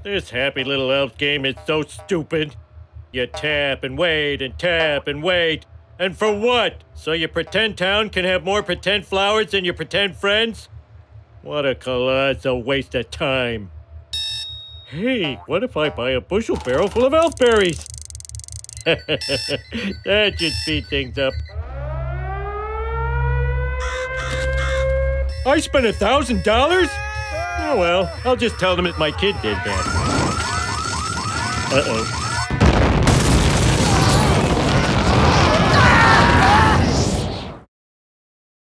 This happy little elf game is so stupid. You tap and wait and tap and wait. And for what? So your pretend town can have more pretend flowers than your pretend friends? What a colossal waste of time. Hey, what if I buy a bushel barrel full of elf berries? That should speed things up. I spent $1,000? Oh well, I'll just tell them that my kid did that. Uh-oh.